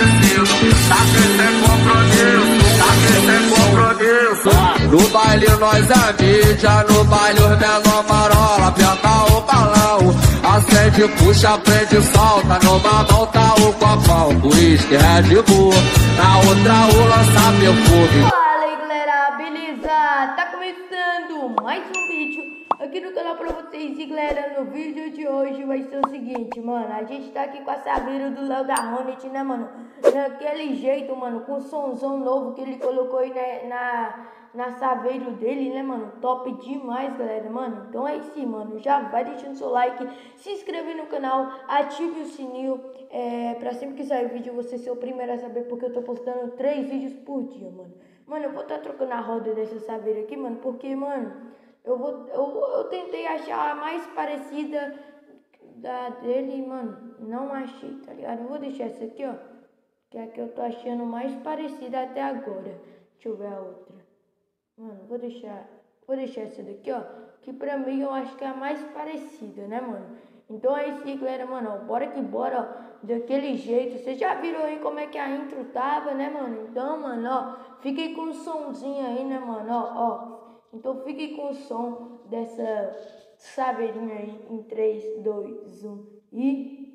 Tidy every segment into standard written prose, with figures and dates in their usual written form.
No baile nós é mídia, no baile os menor marola, aperta o balão, acende, puxa, prende, solta, numa mão tá o copão, uísque, Red Bull, na outra o lança perfume. Fala aí galera, beleza? Tá começando mais um vídeo aqui no canal pra vocês. E galera, no vídeo de hoje vai ser o seguinte, mano, a gente tá aqui com a Saveiro do Léo da Hornet, né, mano? Daquele jeito, mano, com o somzão novo que ele colocou aí, né, na Saveiro dele, né, mano? Top demais, galera, mano. Então é isso, mano. Já vai deixando seu like, se inscreve no canal, ative o sininho, pra sempre que sair vídeo você ser o primeiro a saber, porque eu tô postando 3 vídeos por dia, mano. Mano, eu vou estar trocando a roda dessa Saveiro aqui, mano, porque, mano, eu tentei achar a mais parecida da dele, mano, não achei, tá ligado? Eu vou deixar essa aqui, ó, que é a que eu tô achando mais parecida até agora. Deixa eu ver a outra. Mano, vou deixar essa daqui, ó, que pra mim eu acho que é a mais parecida, né, mano? Então é isso aí, galera, mano, ó, bora que bora, ó, daquele jeito. Vocês já viram aí como é que a intro tava, né, mano? Então, mano, ó, fiquem com o somzinho aí, né, mano, ó. Então fiquem com o som dessa saveirinha aí em 3, 2, 1 e...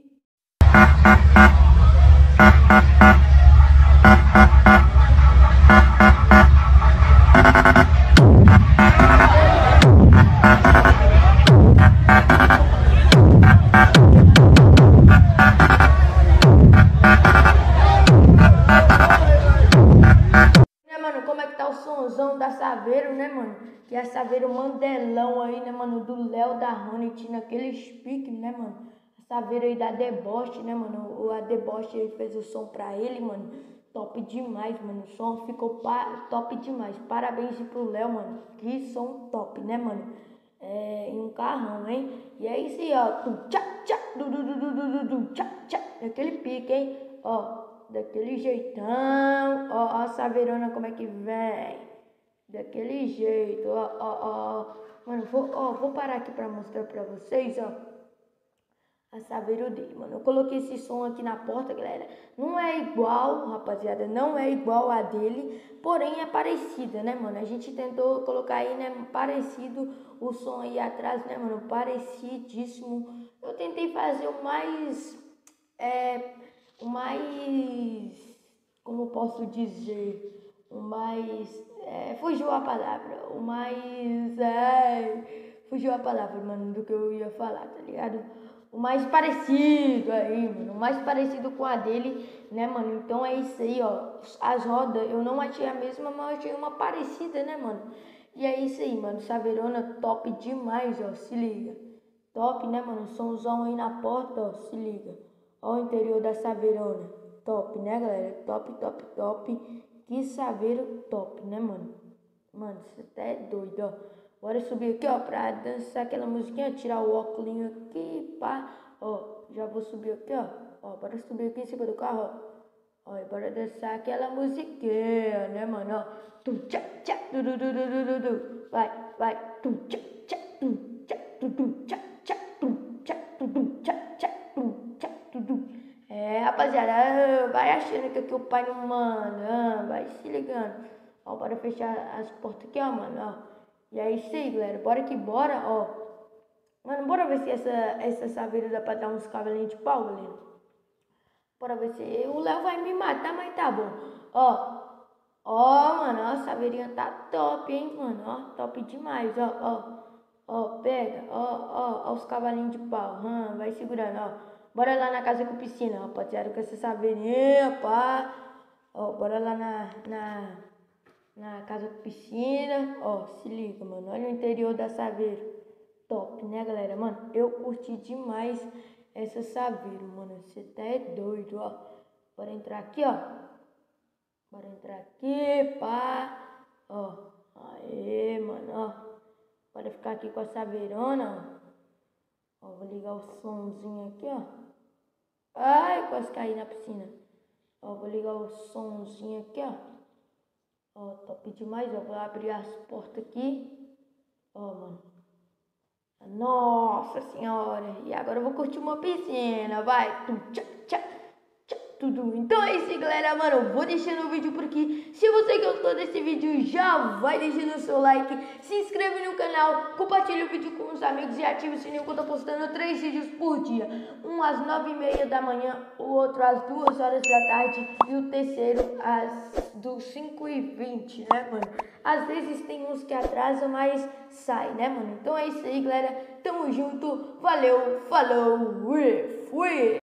Como é que tá o somzão da Saveiro, né, mano? Que é a Saveiro Mandelão aí, né, mano? Do Léo da Hornet, naquele speak, né, mano? A Saveiro aí da Deboche, né, mano? A Deboche aí fez o som pra ele, mano. Top demais, mano. O som ficou top demais. Parabéns pro Léo, mano. Que som top, né, mano? Em um carrão, hein? E é isso aí, ó. Daquele pique, hein? Ó. Daquele jeitão, ó, a Saveirona como é que vem, daquele jeito, ó, mano, vou parar aqui pra mostrar pra vocês, ó, a Saveiro dele, mano. Eu coloquei esse som aqui na porta, galera, não é igual, rapaziada, não é igual a dele, porém é parecida, né, mano, a gente tentou colocar aí, né, parecido o som aí atrás, né, mano, parecidíssimo. Eu tentei fazer o mais, como posso dizer, fugiu a palavra, fugiu a palavra, mano, do que eu ia falar, tá ligado? O mais parecido aí, mano, o mais parecido com a dele, né, mano? Então é isso aí, ó, as rodas, eu não achei a mesma, mas eu achei uma parecida, né, mano? E é isso aí, mano, Saveirona top demais, ó, se liga. Top, né, mano? Somzão aí na porta, ó, se liga. Ó o interior da Saveirona. Top, né, galera? Top. Que Saveiro top, né, mano? Mano, você tá doido, ó. Bora subir aqui, ó, pra dançar aquela musiquinha, tirar o óculos aqui, pá. Ó, já vou subir aqui, ó. Ó, bora subir aqui em cima do carro, ó. Ó, e bora dançar aquela musiquinha, né, mano? Ó. Tum, tchá, tchá, du, du, du, du, du, du. Vai. Tum, tchá, tchá, tum, tchá, du, tchá, tchá, tum, tchá, du, tchá, tchá, tum, tchá, du. Rapaziada, vai achando que aqui o pai não manda, vai se ligando. Ó, bora fechar as portas aqui, ó, mano, ó. E é isso aí, galera, bora que bora, ó. Mano, bora ver se essa Saveiro dá pra dar uns cavalinhos de pau, galera. Bora ver se o Léo vai me matar, mas tá bom. Ó, mano, ó, a Saveirinha tá top, hein, mano, ó, top demais, ó, pega, ó, os cavalinhos de pau, vai segurando, ó. Bora lá na casa com piscina, rapaziada, com essa Saveirinha, pá. Ó, bora lá na casa com piscina. Ó, se liga, mano. Olha o interior da Saveiro. Top, né, galera? Mano, eu curti demais essa Saveiro, mano. Você tá doido, ó. Bora entrar aqui, ó. Bora entrar aqui, pá. Ó, aê, mano, ó. Bora ficar aqui com a Saveirona, ó. Ó, vou ligar o somzinho aqui, ó. Ai, quase caí na piscina. Ó, vou ligar o somzinho aqui, ó. Ó, top demais, ó. Vou abrir as portas aqui. Ó, mano. Nossa senhora. E agora eu vou curtir uma piscina, vai. Tum, tchá, tchá, tchá, tudo. Então é isso, galera, mano, eu vou deixando o vídeo por aqui. Se você gostou desse vídeo, já vai deixando o seu like, se inscreve no canal, compartilha o vídeo com os amigos e ativa o sininho que eu tô postando 3 vídeos por dia. Um às 9h30 da manhã, o outro às 2 horas da tarde e o terceiro às 5h20, né, mano? Às vezes tem uns que atrasam, mas sai, né, mano? Então é isso aí, galera. Tamo junto. Valeu, falou, fui!